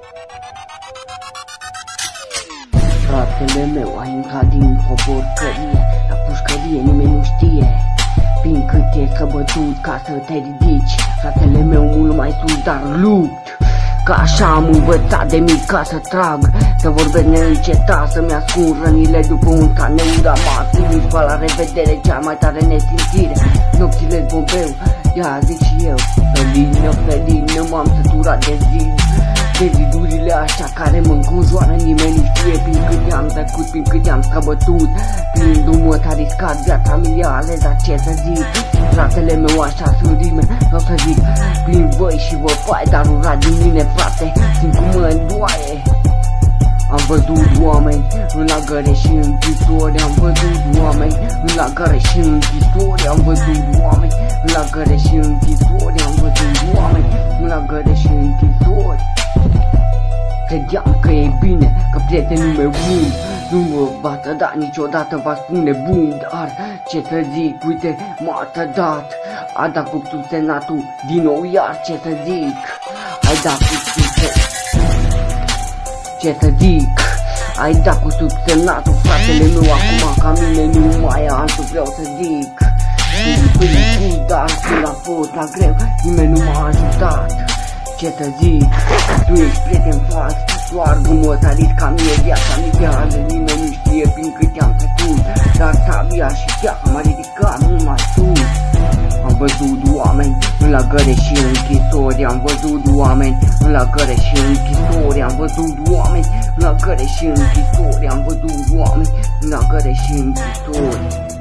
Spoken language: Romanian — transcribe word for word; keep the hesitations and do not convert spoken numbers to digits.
Fratele meu a intrat din o porcărie, la pușcărie nimeni nu știe prin cât e străbătut ca să te ridici. Fratele meu mult mai sus, dar lupt, că așa am învățat de mic ca să trag, să vorbesc neîncetat, să-mi ascund rănile după un scaneu ramat. Nimic la revedere, cea mai tare nesimțire, nopțile bombeu, ia zic și eu, felină, felină, m-am săturat de zid, de zidurile așa care mă înconjoară. Nimeni nu știe prin cât i-am trecut, prin cât i-am străbătut, prin drumul ăsta riscat, viața mi-a ales, dar ce să zic, fratele meu așa sunt rime, vreau să zic, prin voi și vă pai, dar urat din mine, frate, simt cum mă îndoaie. Am văzut oameni în lagăre și închisori, am văzut oameni în lagăre și închisori, am văzut oameni în lagăre și închisori, am văzut oameni în lagăre și închisori. Credeam că e bine, că prietenul meu bun nu mă va trăda niciodată, va spune bun, dar ce să zic, uite, m-a trădat, a dat cu subsemnatul din nou, iar ce să zic, ai dat cu subsemnatul, ce să zic, ai dat cu subsemnatul, fratele meu acum ca mine nu mai am, tu vreau să zic, pâine, dar când a fost la greu, nimeni nu m-a ajutat. Ce să zic, tu ești prieten fals, doar drumul ăsta risca mie viața mi-ideală, nimeni nu știe prin cât i-am trecut, dar sabia și cheaca m-a ridicat mult mai sus. Am văzut oameni în lagăre și închisori, am văzut oameni în lagăre și închisori, am văzut oameni în lagăre și închisori, am văzut oameni în lagăre și închisori.